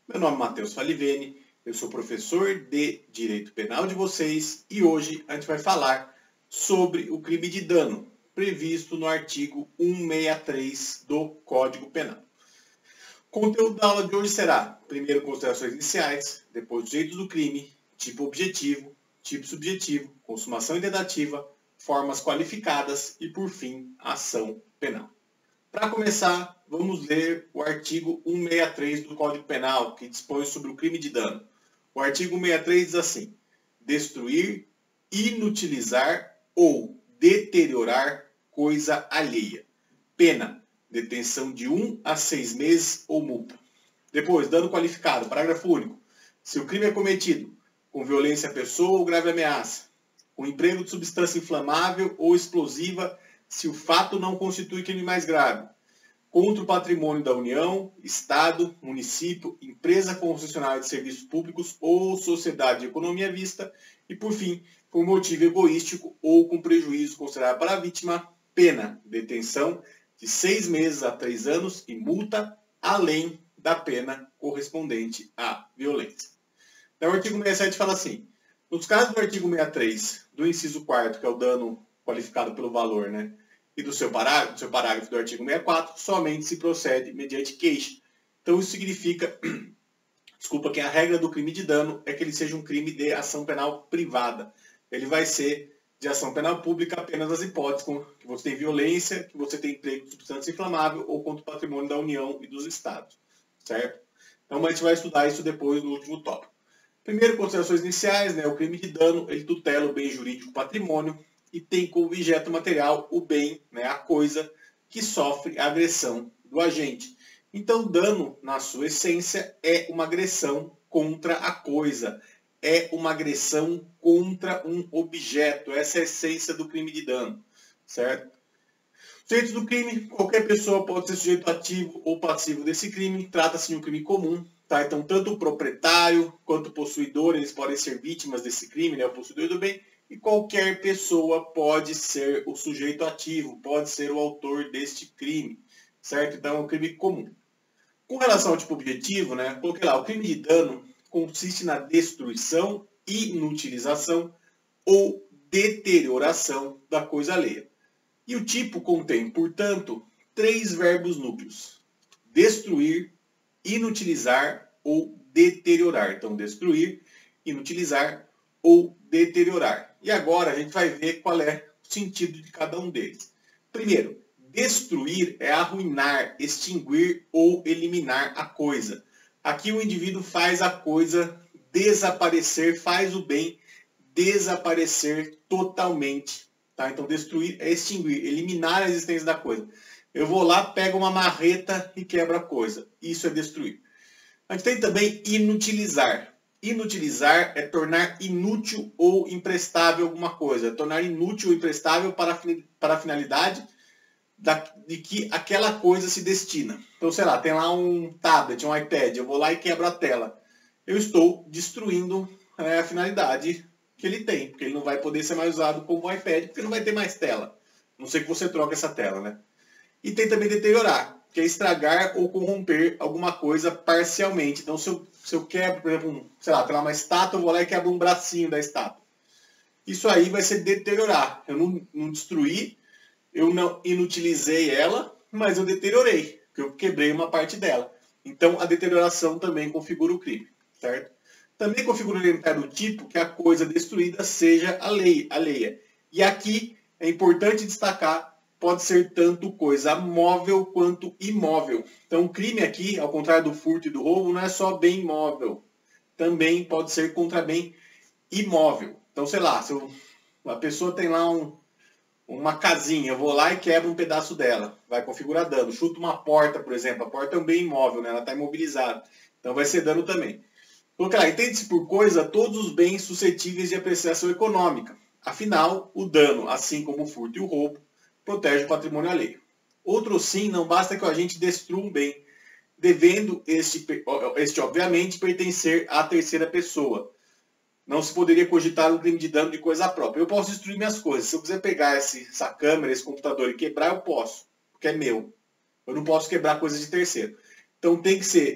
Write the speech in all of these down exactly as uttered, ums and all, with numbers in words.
Meu nome é Matheus Falivene, eu sou professor de Direito Penal de vocês e hoje a gente vai falar sobre o crime de dano, previsto no artigo cento e sessenta e três do Código Penal. O conteúdo da aula de hoje será, primeiro, considerações iniciais, depois, os jeitos do crime, tipo objetivo, tipo subjetivo, consumação intentativa, formas qualificadas e, por fim, ação penal. Para começar, vamos ler o artigo cento e sessenta e três do Código Penal, que dispõe sobre o crime de dano. O artigo cento e sessenta e três diz assim: destruir, inutilizar ou deteriorar coisa alheia. Pena: detenção de um a seis meses ou multa. Depois, dano qualificado, parágrafo único. Se o crime é cometido com violência à pessoa ou grave ameaça, com emprego de substância inflamável ou explosiva, se o fato não constitui crime mais grave, contra o patrimônio da União, Estado, município, empresa concessionária de serviços públicos ou sociedade de economia mista, e, por fim, por motivo egoístico ou com prejuízo considerado para a vítima, pena, detenção de seis meses a três anos e multa, além da pena correspondente à violência. Então, o artigo sessenta e sete fala assim: nos casos do artigo sessenta e três, do inciso quarto, que é o dano qualificado pelo valor, né, e do seu parágrafo, do seu parágrafo do artigo sessenta e quatro, somente se procede mediante queixa. Então, isso significa, desculpa, que a regra do crime de dano é que ele seja um crime de ação penal privada. Ele vai ser de ação penal pública apenas nas hipóteses que você tem violência, que você tem emprego de substância inflamável ou contra o patrimônio da União e dos Estados, certo? Então, a gente vai estudar isso depois no último tópico. Primeiro, considerações iniciais, né? O crime de dano, ele tutela o bem jurídico patrimônio e tem como objeto material o bem, né, a coisa que sofre a agressão do agente. Então, dano, na sua essência, é uma agressão contra a coisa, é uma agressão contra um objeto. Essa é a essência do crime de dano, certo? Sujeitos do crime: qualquer pessoa pode ser sujeito ativo ou passivo desse crime. Trata-se de um crime comum, tá? Então, tanto o proprietário quanto o possuidor, eles podem ser vítimas desse crime, né, o possuidor do bem, e qualquer pessoa pode ser o sujeito ativo, pode ser o autor deste crime, certo? Então, é um crime comum. Com relação ao tipo objetivo, né, coloquei lá: o crime de dano consiste na destruição, inutilização ou deterioração da coisa alheia. E o tipo contém, portanto, três verbos núcleos: destruir, inutilizar ou deteriorar. Então, destruir, inutilizar ou deteriorar. E agora a gente vai ver qual é o sentido de cada um deles. Primeiro, destruir é arruinar, extinguir ou eliminar a coisa. Aqui o indivíduo faz a coisa desaparecer, faz o bem desaparecer totalmente. Tá? Então, destruir é extinguir, eliminar a existência da coisa. Eu vou lá, pego uma marreta e quebro a coisa. Isso é destruir. A gente tem também inutilizar. Inutilizar é tornar inútil ou imprestável alguma coisa. É tornar inútil ou imprestável para, para a finalidade da, de que aquela coisa se destina. Então, sei lá, tem lá um tablet, um iPad. Eu vou lá e quebro a tela. Eu estou destruindo é, a finalidade que ele tem. Porque ele não vai poder ser mais usado como um iPad, porque não vai ter mais tela. A não ser que você troque essa tela, né? E tem também deteriorar, que é estragar ou corromper alguma coisa parcialmente. Então, se eu, se eu quebro, por exemplo, um, sei lá, tem lá uma estátua, eu vou lá e quebro um bracinho da estátua. Isso aí vai ser deteriorar. Eu não, não destruí, eu não inutilizei ela, mas eu deteriorei, porque eu quebrei uma parte dela. Então, a deterioração também configura o crime, certo? Também configura o tipo que a coisa destruída seja alheia. E aqui é importante destacar: pode ser tanto coisa móvel quanto imóvel. Então, o crime aqui, ao contrário do furto e do roubo, não é só bem móvel. Também pode ser contra bem imóvel. Então, sei lá, se eu, a pessoa tem lá um, uma casinha, eu vou lá e quebro um pedaço dela. Vai configurar dano. Chuto uma porta, por exemplo. A porta é um bem imóvel, né? Ela está imobilizada. Então, vai ser dano também. Coloca lá: entende-se por coisa todos os bens suscetíveis de apreciação econômica. Afinal, o dano, assim como o furto e o roubo, protege o patrimônio alheio. Outro sim, não basta que o agente destrua um bem, devendo este, este, obviamente, pertencer à terceira pessoa. Não se poderia cogitar um crime de dano de coisa própria. Eu posso destruir minhas coisas. Se eu quiser pegar esse, essa câmera, esse computador e quebrar, eu posso, porque é meu. Eu não posso quebrar coisas de terceiro. Então tem que ser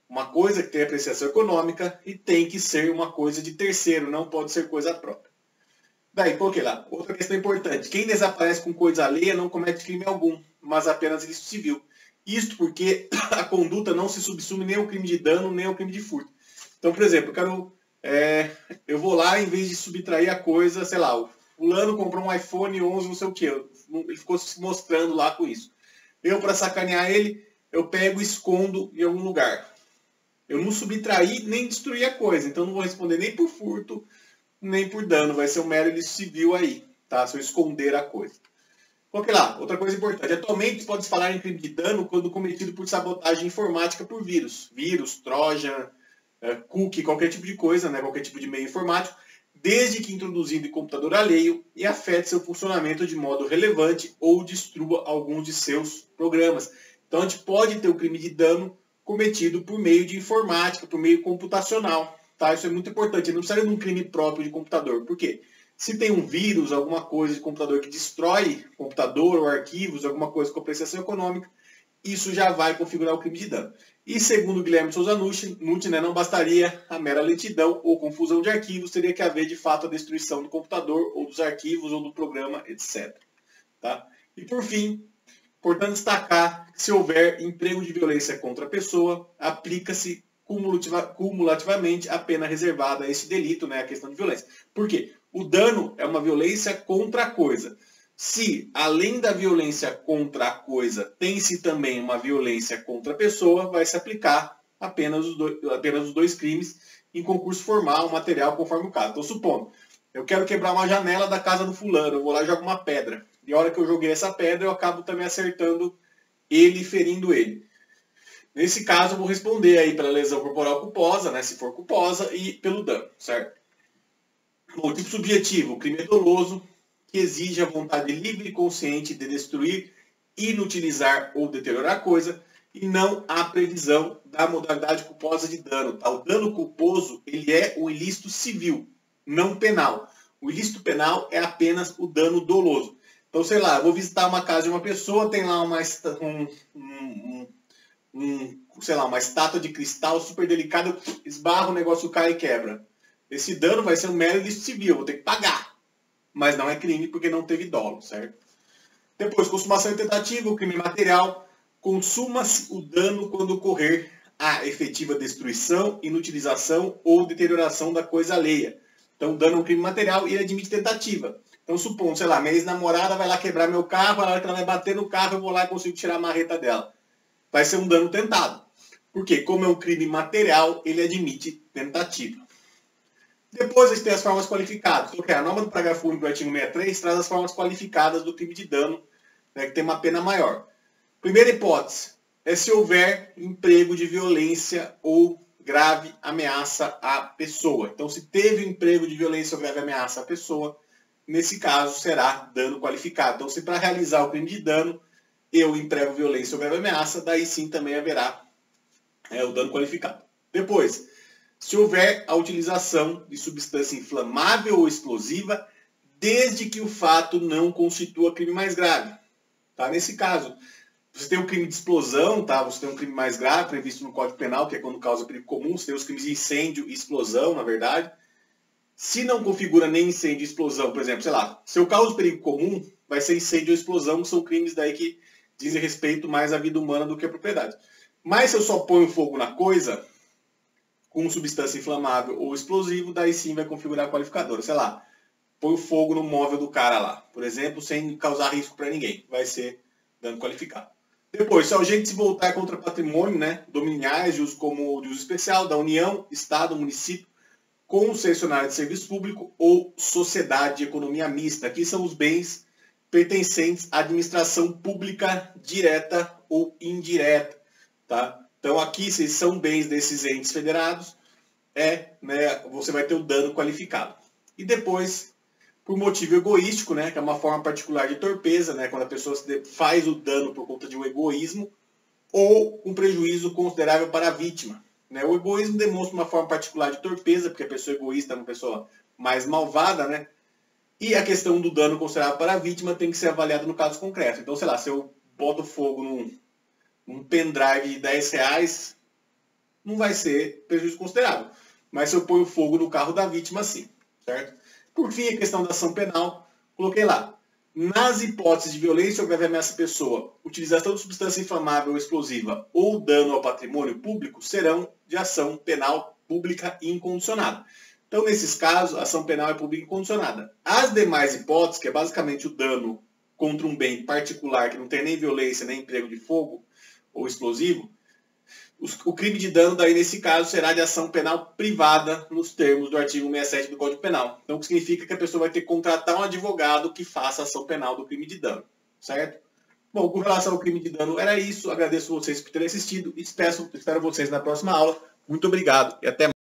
uma coisa que tem apreciação econômica e tem que ser uma coisa de terceiro, não pode ser coisa própria. Daí, coloquei lá. Outra questão importante. Quem desaparece com coisa alheia não comete crime algum, mas apenas ilícito civil. Isto porque a conduta não se subsume nem ao crime de dano, nem ao crime de furto. Então, por exemplo, eu quero... É, eu vou lá, em vez de subtrair a coisa, sei lá, o fulano comprou um iPhone onze, não sei o que, ele ficou se mostrando lá com isso. Eu, para sacanear ele, eu pego e escondo em algum lugar. Eu não subtraí nem destruí a coisa, então não vou responder nem por furto, nem por dano. Vai ser um mero ilícito civil aí, tá? Se eu esconder a coisa. Coloquei lá, outra coisa importante. Atualmente pode se falar em crime de dano quando cometido por sabotagem informática por vírus. Vírus, trojan, cookie, qualquer tipo de coisa, né? Qualquer tipo de meio informático, desde que introduzido em computador alheio e afete seu funcionamento de modo relevante ou destrua alguns de seus programas. Então a gente pode ter o crime de dano cometido por meio de informática, por meio computacional. Tá? Isso é muito importante. Não precisa de um crime próprio de computador. Por quê? Se tem um vírus, alguma coisa de computador que destrói computador ou arquivos, alguma coisa com apreciação econômica, isso já vai configurar o crime de dano. E segundo Guilherme Souza Nutti, né, não bastaria a mera lentidão ou confusão de arquivos, teria que haver de fato a destruição do computador, ou dos arquivos, ou do programa, etcétera. Tá? E por fim, importante destacar que se houver emprego de violência contra a pessoa, aplica-se cumulativa, cumulativamente a pena reservada a esse delito, né, a questão de violência. Por quê? O dano é uma violência contra a coisa. Se, além da violência contra a coisa, tem-se também uma violência contra a pessoa, vai se aplicar apenas os, dois, apenas os dois crimes em concurso formal, material, conforme o caso. Então, supondo, eu quero quebrar uma janela da casa do fulano, eu vou lá e jogo uma pedra. E a hora que eu joguei essa pedra, eu acabo também acertando ele e ferindo ele. Nesse caso, eu vou responder aí pela lesão corporal culposa, né, se for culposa, e pelo dano, certo? O tipo subjetivo, o crime é doloso, que exige a vontade livre e consciente de destruir, inutilizar ou deteriorar a coisa, e não há previsão da modalidade culposa de dano. Tá? O dano culposo ele é um ilícito civil, não penal. O ilícito penal é apenas o dano doloso. Então, sei lá, eu vou visitar uma casa de uma pessoa, tem lá uma, um, um, um, sei lá, uma estátua de cristal super delicada, esbarra, o negócio cai e quebra. Esse dano vai ser um mero ilícito civil, eu vou ter que pagar. Mas não é crime porque não teve dolo, certo? Depois, consumação e tentativa, o crime material. Consuma-se o dano quando ocorrer a efetiva destruição, inutilização ou deterioração da coisa alheia. Então, o dano é um crime material e ele admite tentativa. Então, supondo, sei lá, minha ex-namorada vai lá quebrar meu carro, a hora que ela vai bater no carro, eu vou lá e consigo tirar a marreta dela. Vai ser um dano tentado. Porque, como é um crime material, ele admite tentativa. Depois a gente tem as formas qualificadas. Okay, a norma do parágrafo único do artigo sessenta e três traz as formas qualificadas do crime de dano, né, que tem uma pena maior. Primeira hipótese é se houver emprego de violência ou grave ameaça à pessoa. Então, se teve um emprego de violência ou grave ameaça à pessoa, nesse caso será dano qualificado. Então, se para realizar o crime de dano eu emprego violência ou grave ameaça, daí sim também haverá é, o dano qualificado. Depois, se houver a utilização de substância inflamável ou explosiva, desde que o fato não constitua crime mais grave. Tá? Nesse caso, você tem o crime de explosão, tá? Você tem um crime mais grave previsto no Código Penal, que é quando causa perigo comum. Você tem os crimes de incêndio e explosão, na verdade. Se não configura nem incêndio e explosão, por exemplo, sei lá, se eu causo perigo comum, vai ser incêndio ou explosão, que são crimes daí que dizem respeito mais à vida humana do que à propriedade. Mas se eu só ponho fogo na coisa, com substância inflamável ou explosivo, daí sim vai configurar a qualificadora. Sei lá, põe o fogo no móvel do cara lá, por exemplo, sem causar risco para ninguém. Vai ser dano qualificado. Depois, se o agente se voltar contra patrimônio, né, dominiais de uso como de uso especial da União, Estado, Município, concessionária de serviço público ou sociedade de economia mista. Aqui são os bens pertencentes à administração pública direta ou indireta. Tá? Então aqui, se são bens desses entes federados, é, né, você vai ter o dano qualificado. E depois, por motivo egoístico, né, que é uma forma particular de torpeza, né, quando a pessoa faz o dano por conta de um egoísmo, ou um prejuízo considerável para a vítima. Né? O egoísmo demonstra uma forma particular de torpeza, porque a pessoa egoísta é uma pessoa mais malvada, né? E a questão do dano considerável para a vítima tem que ser avaliada no caso concreto. Então, sei lá, se eu boto fogo num, num pendrive de dez reais, não vai ser prejuízo considerável. Mas se eu ponho fogo no carro da vítima, sim, certo? Por fim, a questão da ação penal, coloquei lá. Nas hipóteses de violência ou grave ameaça à pessoa, utilização de substância inflamável ou explosiva ou dano ao patrimônio público serão de ação penal pública e incondicionada. Então, nesses casos, a ação penal é pública e incondicionada. As demais hipóteses, que é basicamente o dano contra um bem particular, que não tem nem violência, nem emprego de fogo ou explosivo, o crime de dano, daí, nesse caso, será de ação penal privada nos termos do artigo sessenta e sete do Código Penal. Então, o que significa que a pessoa vai ter que contratar um advogado que faça a ação penal do crime de dano, certo? Bom, com relação ao crime de dano, era isso. Agradeço vocês por terem assistido e espero, espero vocês na próxima aula. Muito obrigado e até mais.